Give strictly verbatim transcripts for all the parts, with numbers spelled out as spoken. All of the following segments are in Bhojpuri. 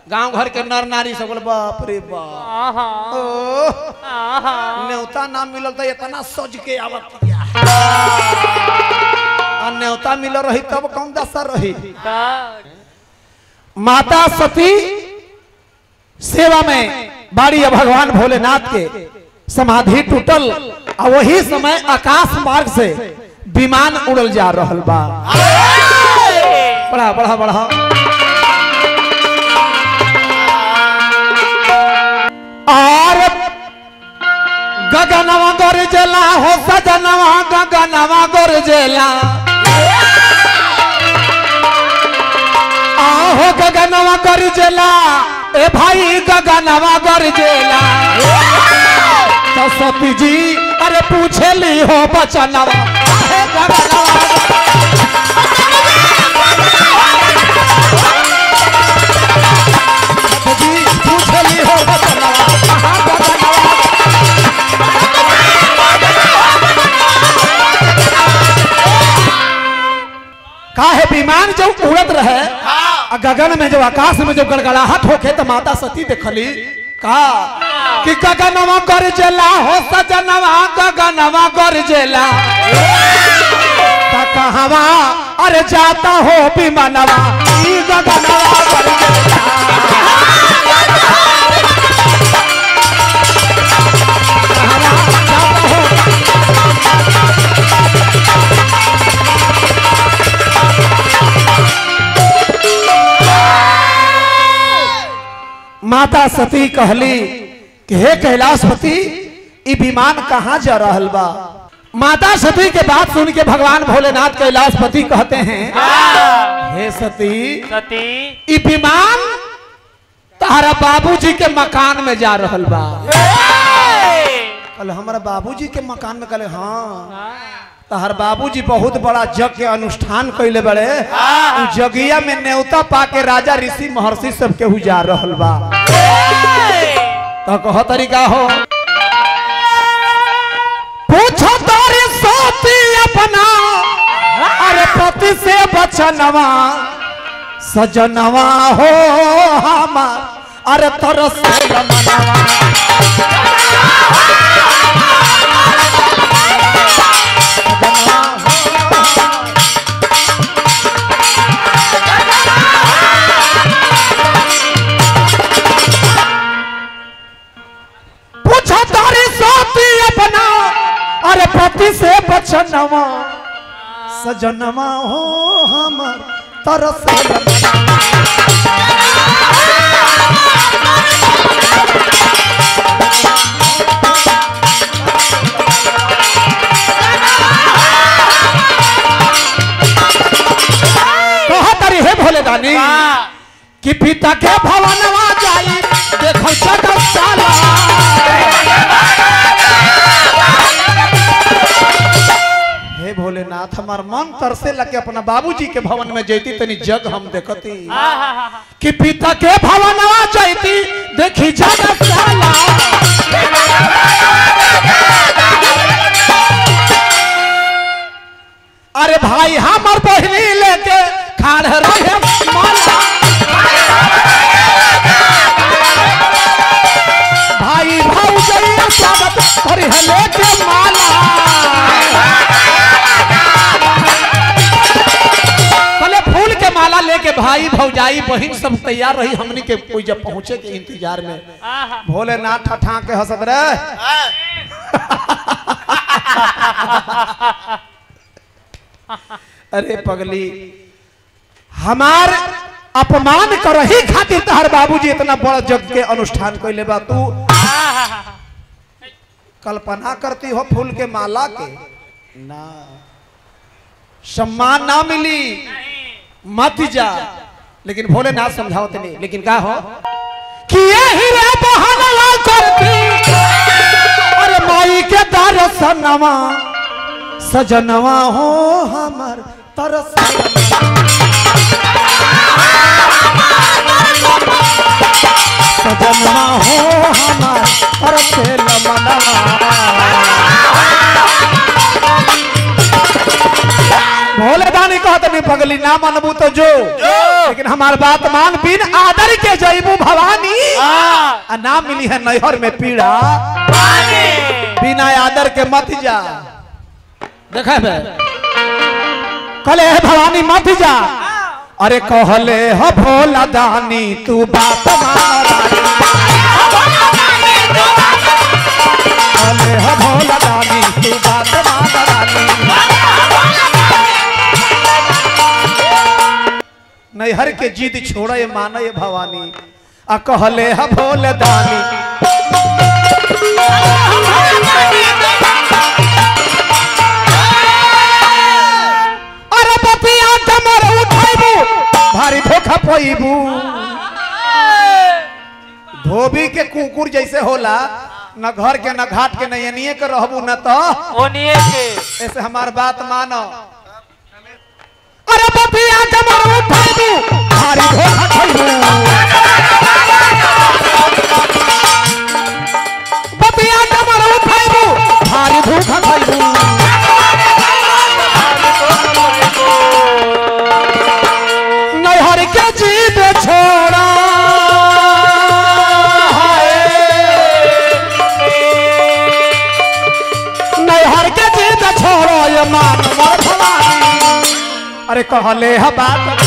गांव घर के नर नारी सब बाप रे बाप न्योता ना मिलल तो इतना सज के आवत न्योता मिल रही तब कौन दशा रही। माता सती सेवा में बाड़ी भगवान भोलेनाथ के समाधि टूटल और वही समय आकाश मार्ग से विमान उड़ल जा रहल बा। बढ़ा बढ़ा बढ़ा और गगनवा गरजेला हो सजनवा गगनवा गरजेला आहो गगनवा गरजेला ए भाई गगनवा गरजेला तो सती जी अरे पूछे ली हो बचनवा जी पूछे ली हो बचनवा काहे विमान जब उड़त रहे गगन में जब आकाश में जब गड़गड़ाहट होके तो माता सती देखली कहा कि गगनवा गरजेला हो सजनवा गगनवा गरजेला कहवा अरे जाता हो विमानवा ई गगनवा गरजेला माता सती कहली कि हे कैलाशपति ई विमान कहाँ जा रहल बा। माता सती के बात सुन के भगवान भोलेनाथ कैलाशपति कहते हैं हे सती सती ई विमान तारा बाबूजी के मकान में जा रहल बा। कल हमारा बाबूजी के मकान में कहले हाँ तहर बाबूजी बहुत बड़ा जग के अनुष्ठान कैले बड़े जगिया में न्योता पाके राजा ऋषि महर्षि सब केहू जा रहल बा। तो कह तरीका हो पूछो तारी सोती अपना अरे पति से बचनवा सजनवा हो हमार अरे तरस मनवा अरे पति से बचनवा सजनवा हो हमर तरस कहा तरी हे भोले दानी कि पिता के भवनवा जाई देखो जगत साला हे भोलेनाथ हमार मन तरसे लगे अपना बाबूजी के भवन में जैती तनी जग हम देखती कि पिता के भवन आ जैती देखी जग साला अरे भाई हमार बहनी लेके खाड़ रहे माला भाई भाई स्वागत करे लेके माला माला लेके भाई भौजाई बहन सब तैयार रही हमनी के कोई जब पहुंचे के इंतजार में भोलेनाथ ठठा के हंसत रहे अरे पगली हमार अपमान करही खातिर तहर बाबूजी इतना बड़ा जग के अनुष्ठान कैले बा तू कल्पना करती हो फूल के माला के ना सम्मान ना मिली मत जा लेकिन भोलेनाथ समझाओ नहीं लेकिन क्या हो कि यही रे बहाना करती अरे माई के दर्शनवा सजनवा हो हमर तरस सजनवा हो हमर तरस मनवा भोले दानी कहते पगली ना मनबू तो जो, लेकिन हमार बात मान, बिन आदर के जईबू भवानी आ ना मिली है नैहर में पीड़ा, बिना आदर के मत जा। देखा बे कहले है भवानी मत जा, अरे कहले हो भोला दानी तू बात मारा, कहले हो भोला दानी तू बात मारा, नैहर के जिद छोड़े माने भवानी आ कहले हो भोला दानी भारी धोखा पोईबू, धोबी के कुकुर जैसे होला, न घर के न घाट के न एनिए के रहबू न तो ओनिए के। ऐसे हमार बात मानो, अरे बपिया कमर उठाइबू भारी धोखा खइबू, बपिया कमर उठाइबू भारी धोखा खइबू, नैहर के जीत छोड़ा नैहर के जीत छोड़ो ये मान मोर भवानी, अरे कहले है बात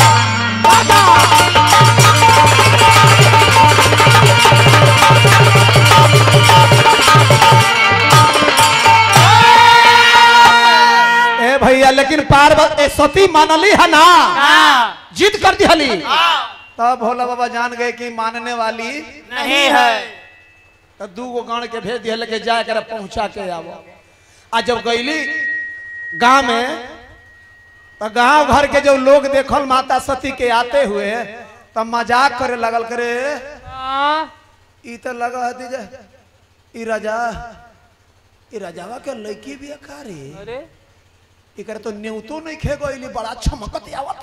ए भैया, लेकिन पार्वती सती मानली है ना, जिद कर दी हली, तब भोला बाबा जान गए कि मानने वाली नहीं है, तो दू गो गण के भेज दिया लेके जा कर पहुंचा के आवो। आज जब गईली गांव में, तो गांव घर के जो लोग देखल माता सती के आते हुए, तब मजाक करे लगल, करे ई तो लगा है ई राजा ई राजावा के लड़की भी अरे इकर तो न्यूतो नहीं खे गईली, बड़ा चमकत आवत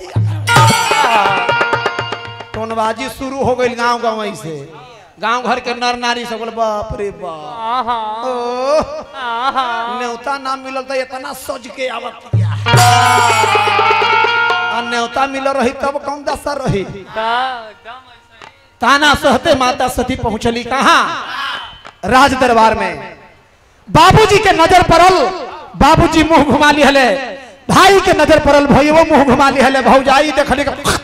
टोनबाजी शुरू हो गई गांव गांव से, गांव घर के नर नारी सब बाप रे बाप न्योता ना मिलल तो इतना सज के आवत, न्योता मिल रही तब कौन दशा रही। ताना सहते माता सती पहुंचली कहाँ, राज दरबार में। बाबूजी के नजर पड़ल, बाबूजी मुंह घुमा ली हले, भाई के नजर पड़ल, भैया मुंह घुमा ली हले, भौजाई देखली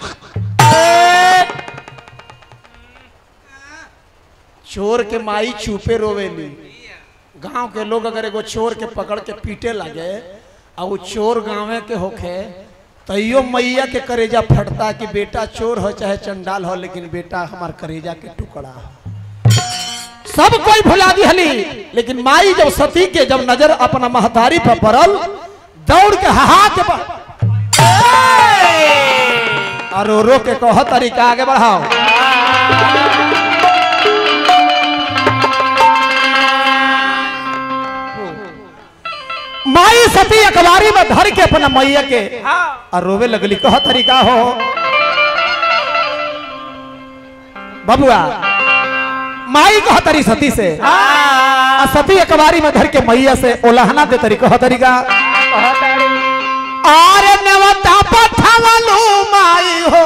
चोर के माई चुपे रोवेली। गांव के लोग अगर एगो चोर के पकड़ के पीटे लगे और वो चोर गांव के होखे, तैयो मैया के करेजा फटता कि बेटा चोर हो चाहे चंडाल हो, लेकिन बेटा हमार करेजा के टुकड़ा हो। सब कोई भुला दी हली, लेकिन माई जब सती के जब नजर अपना महतारी पर पड़ल, दौड़ के हाथ और रो रो के कह तरीका आगे बढ़ाओ। माई सती अखबारी में धर के अपना मैया के और रोवे लगली, कह तरीका हो बबुआ। माई कह तरी सती से, आ सती अखबारी में धर के मैया से ओलहना दे तरी, कह तरीका आरे नेवता पठावलू माई हो,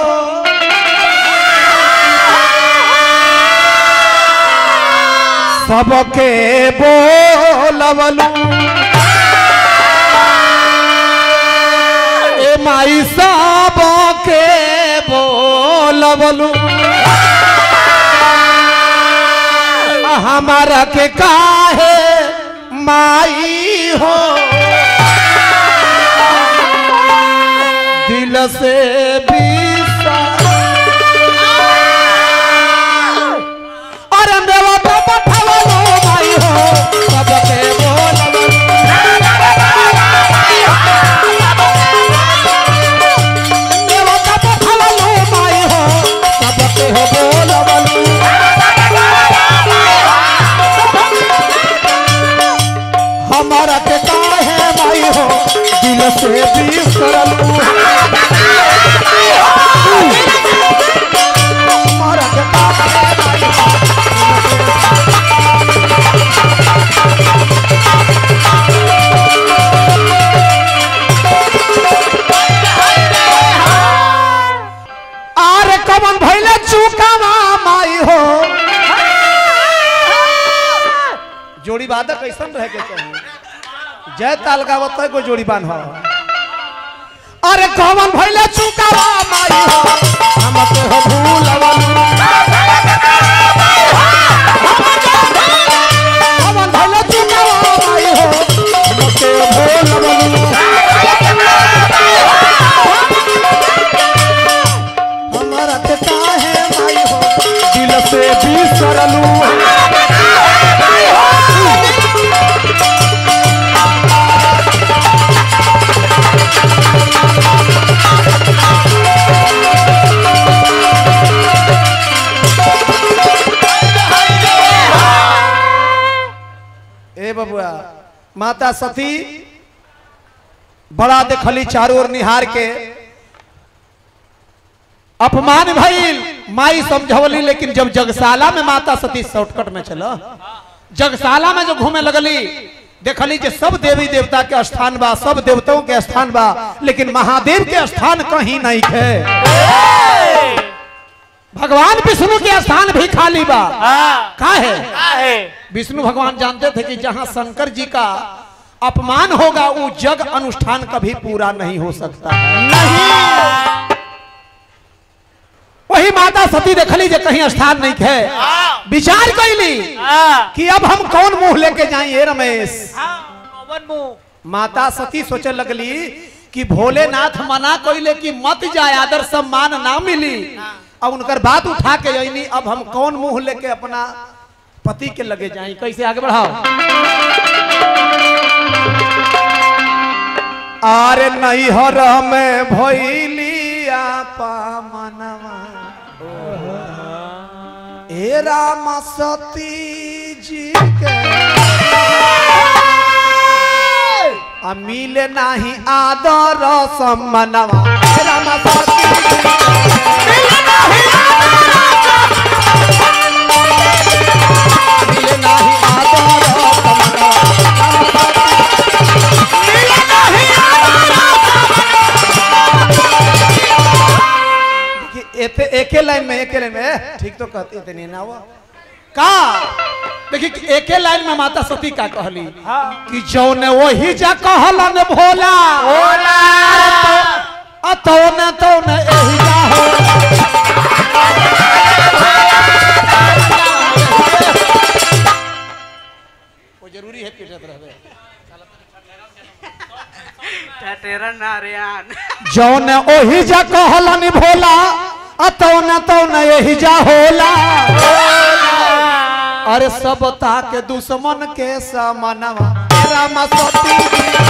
सबके बोलवलू ए माई, सबके बोलवलू हमारा के काहे माई हो, दिल से बीसा और नेवता पठावलू माई हो, सबके बोलवलू नेवता पठावलू माई हो, सबके बोलवलू हमारा के काहे माई हो, दिल से बिसरलू हमारा के काहे माई हो। जोड़ी वादक कैसा रहे के चाहिए जय ताल गावत है को जोड़ी बान हो अरे कौन भइले चुकावा माई हो हम के हो भूलवा कौन भइले चुकावा माई हो हम के भूलवा हमारा के काहे माई हो दिल से बिसरलू ए बबुआ माता सती बड़ा देखली चारों ओर निहार के अपमान भइल माई समझवली लेकिन जब जगशाला में माता सती शॉर्टकट में चला जगशाला में जो घूमे लगली देखली जे सब देवी देवता के स्थान बा सब देवताओं के स्थान बा लेकिन महादेव के स्थान कहीं नहीं है भगवान विष्णु के स्थान भी खाली बा का है विष्णु भगवान जानते थे कि जहां शंकर जी का अपमान होगा वो जग अनुष्ठान कभी पूरा नहीं हो सकता नहीं वही माता सती देखली जे कहीं स्थान नहीं है विचार कैली कि अब हम कौन मुंह लेके जाएं रमेश माता सती सोचे लगली कि भोलेनाथ मना कैले कि मत जाए आदर सम्मान ना मिली अब उनकर बात उठा के जाइनी अब हम कौन मुंह लेके अपना पति के लगे जाएं कैसे आगे बढ़ाओ अरे नहीं हर में भइलिया पामनवा ए राम सती जी के आ मिले नहीं आदर सम्मानवा ए राम सती मिले नहीं मिले नहीं आदर एके लाइन में एके लाइन में ठीक तो कहते थे नहीं ना वो का देखिए एके लाइन में माता सती का कहली कि जौन वही जा कहला ने भोला भोला अ तो न तो न एही जा हो वो जरूरी है पीछे रहबे तेरा नारियान जौन ओही जा कहला ने भोला अतो न तो न यही जा होला अरे सब ता के दुश्मन के समनवा राम सती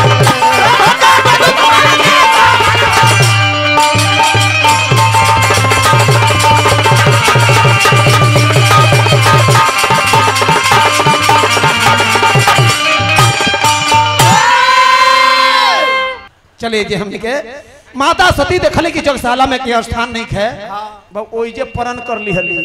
चलिए जी हमने के माता सती देखली कि जगशाला में के स्थान नहीं है ओई जे परण कर लिहली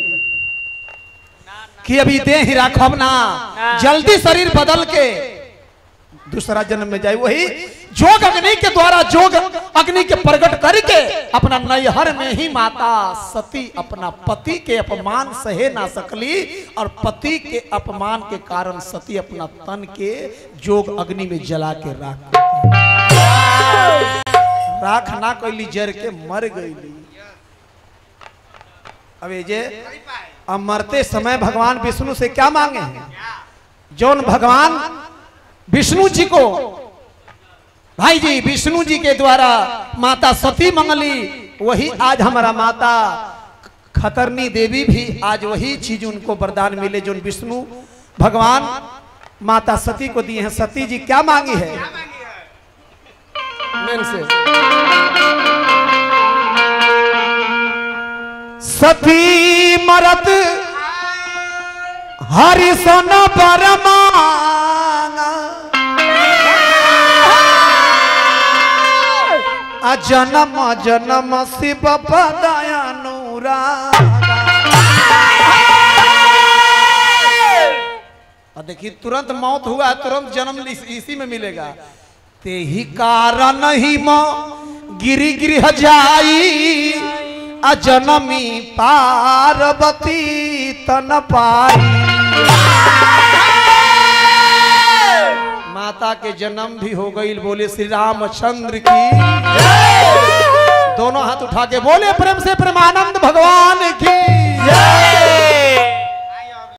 कि अभी दे ही राखब ना जल्दी शरीर बदल के दूसरा जन्म में जाए वही जोग अग्नि के द्वारा जोग अग्नि के प्रकट करके अपना नैहर में ही माता सती अपना पति के अपमान सहे ना सकली और पति के अपमान के कारण सती अपना तन के जोग अग्नि में जला के राख राख ना कोई जर के मर गई अब ये अब मरते समय भगवान विष्णु से क्या मांगे हैं जौन भगवान विष्णु जी को भाई जी विष्णु जी के द्वारा माता सती मंगली वही आज हमारा माता खतरनी देवी भी आज वही चीज उनको वरदान मिले जो विष्णु भगवान माता सती को दिए हैं। सती जी क्या मांगी है मेन से सती मरत हरिशन बरमांगा जन्म जन्म शिव पदयानुरा और देखिए तुरंत मौत हुआ तुरंत जन्म इसी में मिलेगा ते ही कारण ही मां गिरी गृह जाई अजनमी पार्वती तन पाई माता के जन्म भी हो गई। बोले श्री रामचंद्र की दोनों हाथ उठा के बोले प्रेम से प्रेमानंद भगवान की।